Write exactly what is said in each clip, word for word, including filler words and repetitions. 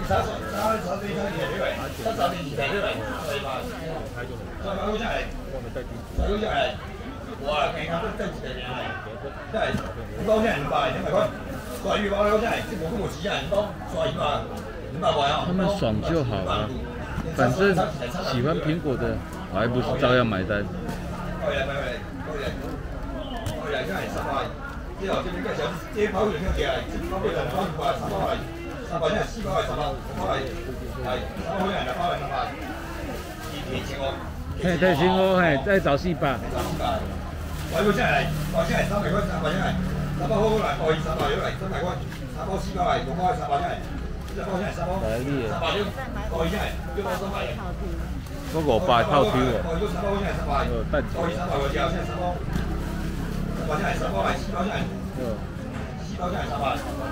三三三三三二百六，三三二百六，三百块钱来，三百块钱来，哇，健康都真是的来，真係五包錢五百，兩百塊，刷魚包真係，即冇咁冇錢啊，五包刷一百，五百塊啊。他們爽就好了，反正喜歡蘋果的，還不是照樣買單。過嚟過嚟過嚟，過嚟真係十塊，之後這邊個小這跑完條嘅，跑完兩包五百，三包係。三百真係四包係十八，五包係係三包係兩包係十八，二天前我。嘿，對，前我嘿再找四百。我嗰真係，我真係三百塊，三百真係，三百好嚟，我二三百要嚟，三百塊，三包四包係，六包係十八真係，一包真係十包，十八了，我真係一包三百。嗰個八套票喎。我如果十包真係十八，我二三百個之後真係十包，十八真係十包係，四包真係，四包真係十八。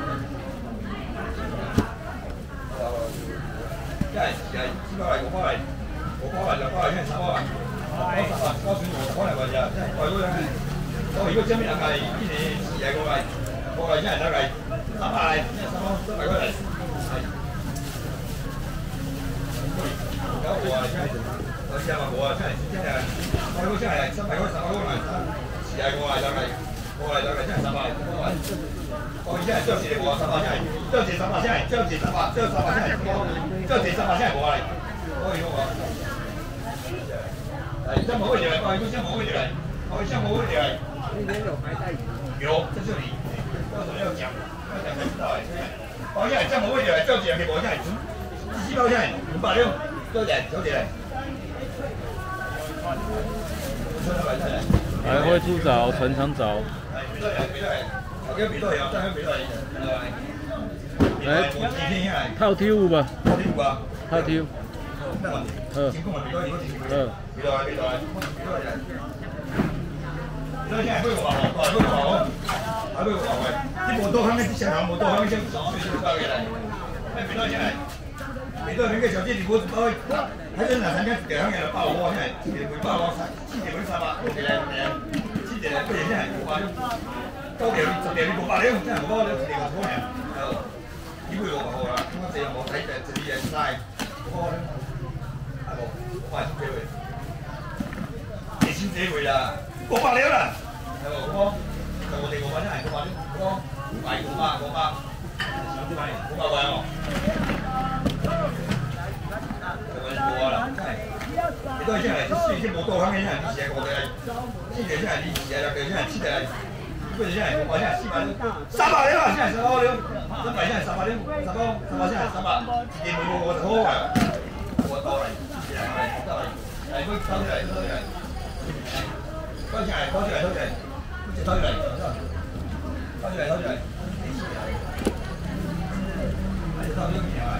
一係係四包嚟，五包嚟，五包嚟，六包嚟，真係三包嚟，包十八，包算五包嚟㗎咋，真係貴嗰樣係。我如果真係係呢啲事係過嚟，過嚟真係得嚟，三百嚟，真係三包，三百過嚟，係。有我啊真係，我試下話我啊真係真係，我如果真係三百嗰三百嗰嚟，事係過嚟得嚟，過嚟得嚟真係三百，我真係將時嚟我三百真係，將時三百真係，將時三百，將三百真係，將時三百真係過嚟，可以我。係真冇乜嘢嚟，我係真冇乜嘢嚟，我係真冇乜嘢嚟。今天有白带鱼？有，在这里。到时候要讲，要讲才知道哎。我现在真冇乜嘢嚟，將時嘅我真係，四包真係五百六，多謝多謝。 來回豬爪、陳腸爪。 來， 套挑有吧？ 套挑有啊。 套挑。嗯。嗯。所以真係開個話喎，開個話喎，開個話喎。啲冇多香嘅，啲成行冇多香嘅，先少少包嘅嚟。咩幾多錢嚟？幾多錢嘅時候，啲如果包喺啲南山間嘅香嘅包喎，真係千條會包喎，千條會三百，千條嚟，千條嚟，不如真係冇包。多條十條你冇包料，真係冇包料，十條冇人。係，呢個我話啦，咁我四日冇睇就直接嘢晒，冇包料，係冇，冇賣出機會。幾千幾會啦。過百料啦，係喎，好冇？就我哋過百真係過百料，好冇？五百過百過百，少啲買，五百位喎。就係過啦，真係。你都係真係，雖然冇多香嘅真係，啲嘢過嘅，啲嘢真係啲嘢啦，佢真係黐地，不過真係過百真係四百料，三百料啊，真係三百料，真係真係三百料，十包十包真係三百，自己每個個就好啊，我多嚟，自己嚟得嚟，係佢收出嚟收出嚟。多謝，多謝，多謝，多謝，多謝，多謝，多謝。係多謝嘢啊！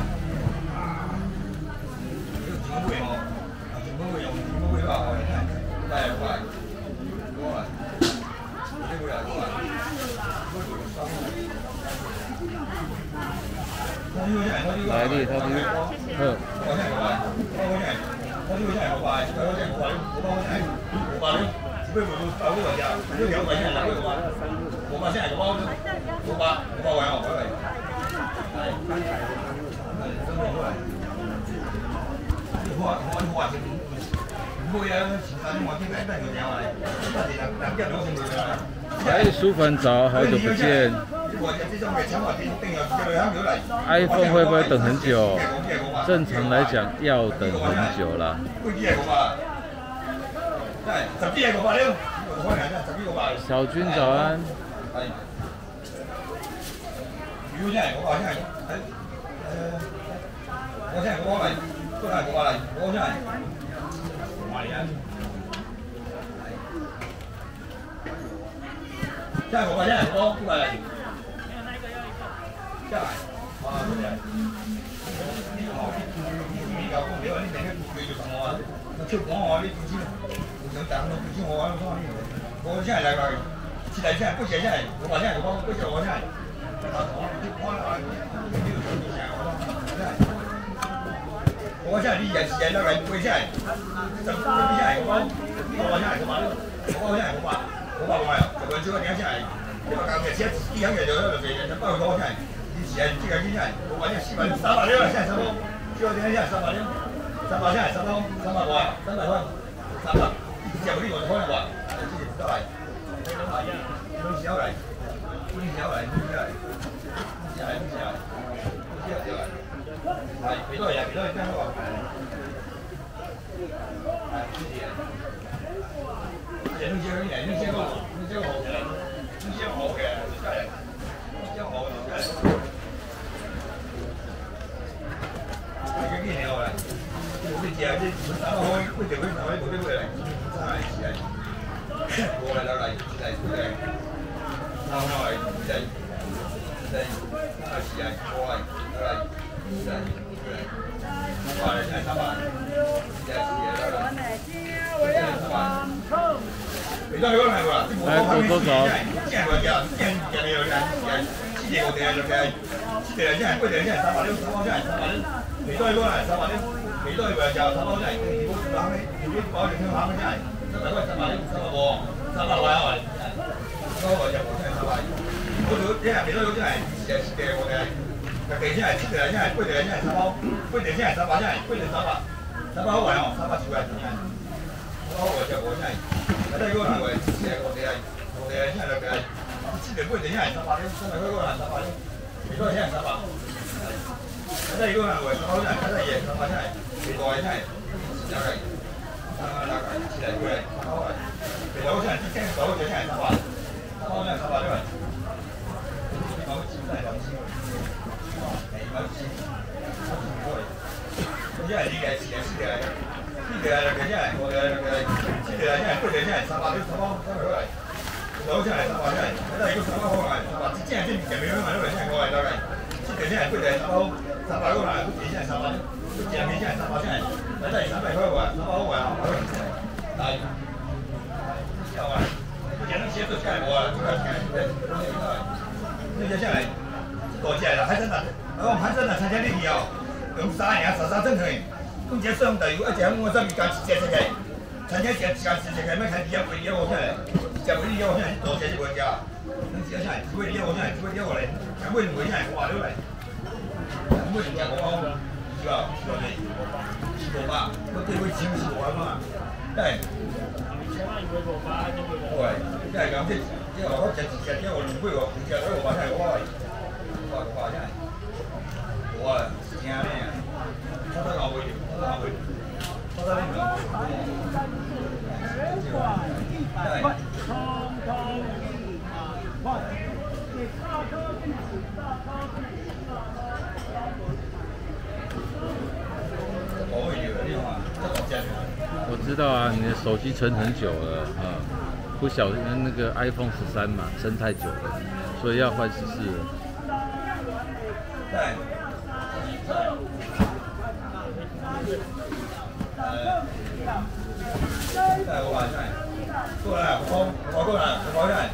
呢個全部會喎，全部會用，全部會話我哋係，係好啊，好啊，呢個係好啊，來啲，來啲，好。我真係好啊，我真係，我呢個真係好啊，我真係好啊，我真係好啊。不是我我我我家，六條位先係六個八，五百先係個包，五百五百位我嗰嚟，係，係真係好嚟，好啊好啊好啊，唔會啊，前三天我聽緊都係佢講嚟，但係但但一兩成冇啦。哎，舒粉早，好久不見。iPhone 會不會等很久？正常來講要等很久啦。小軍早安。魚真係我話真係，誒，我真係我嚟，都係我嚟，我真係唔係啊！真係我話真係我都係，真係，哇！真係，呢個行業呢嚿工料，呢啲嘅佢要同我啊，超講我呢啲先。想等咯，先我玩嗰啲，我真係嚟嚟，次第真係，不時真係，我話真係我，不時我真係，我真係啲人時日都嚟，佢真係，就嗰啲真係我，我話真係我話，我真係我話，我話我係，就佢最緊要真係，因為舊嘅時啲人嘅就喺度嘅，就不過我真係，啲時日啊，这个现在我反正四百三百六了，现在差不多，就等一下三百六，三百现在差不多三百块，三百块，三百，一只不离我就可能话，这是到来，分小来，分小来，分小来，分小来，分小来，分小来，来，几多呀？几多？这样好。来，谢谢。这两千块钱，两千块，两千好嘅，两千好嘅，真係，兩千好嘅真係。係幾年嚟？你知啊？你三百塊，佢哋佢三百冇得過嚟，真係是係。過嚟啦嚟，嚟嚟，啱啱嚟嚟嚟，真係是係過嚟嚟嚟嚟，過嚟真係三百，真係是係嚟嚟。你都係嗰個係喎，啲冇多係咩？即係話嘅，即係人哋有人人，黐住我哋啊，就係黐住人，即係佢哋即係三百六，三百真係三百六，你都係嗰個係三百六，你都係話就三百真係，如果啱嘅，如果保證啱嘅真係，三百塊三百六，三百喎，三百塊啊，嗰個就冇真係三百，嗰度即係你都係真係黐住黐住我哋，特別真係黐住人，真係貴住人真係三百，貴住真係三百真係，貴住三百，三百好貴哦，三百少貴真係，好貴就冇真係。睇嗰個係為即係我哋係我哋係真係兩嘅，知道嗰陣真係十八點，真係嗰個係十八點，幾多真係十八。睇嗰個係為十八真係睇得嘢，十八真係幾多真係有嘅，啊嗱嘅，似係佢係十八嘅，其實好似係啲聽到嘅真係十八，十八真係十八因為某次真係兩千喎，係某次某次多嘅，咁因為呢個係時係時嘅。呢條係嘅，因為我哋嘅呢條係因為佢哋真係三百幾三百三百過嚟，有真係三百真係，睇如果三百可能係三百，即係即係人哋兩萬都嚟真係過嚟得嘅，呢條真係佢哋係三百三百過嚟，佢哋真係三百，佢哋真係三百真係，睇得三百開過嚟，三百好過嚟，但係有啊，人都寫到真係冇啊，真係呢隻真係多謝啦，喺真係，我喺真係參加呢條，用三年十三真係。咁只相對，如果一隻我真係間時隻隻嘅，曾經隻間時隻嘅咩睇啲嘢會嘢我真係，就會啲嘢我真係多謝啲國家，咁時真係會啲嘢我真係會啲嘢我嚟，咁會唔會真係我話咗嚟？咁會唔會我講是吧？是吧？你是我吧？我對佢錢是我嘛，真係。對，真係咁即即係話嗰隻隻因為我唔會喎，隻嗰個話真係我話，我話真係，我啊聽咩啊？我得我會，我得我會，我得呢兩個。 我知道啊，你的手机撑很久了啊，不小心那个 iPhone 十三嘛，撑太久了，所以要换十四了。 对。再我来，过来，我我过来，我过来。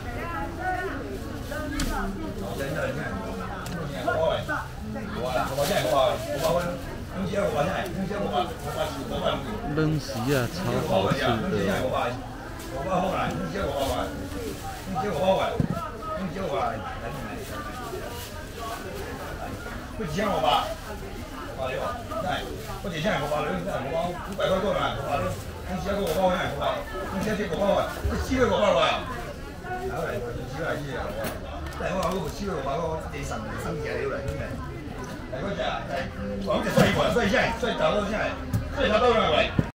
真的，你看，我来，我来，我来，我来，我来。东西我来，东西我来，我来，我来。 扔席啊，超好吃的。 我来，我来，东西我来，东西我来，东西我来。不抢我吧？八六，对，我之前我八六，真係我包五百塊過嚟，我八六，公司一個我包真係我包，公司一隻我包啊，一千個我包來啊，攞嚟我少係啲啊，但係我話嗰個超我包嗰個地神生嘅料嚟嘅，係嗰隻係，我嗰隻衰喎，衰真係衰走咗真係，衰走到兩位。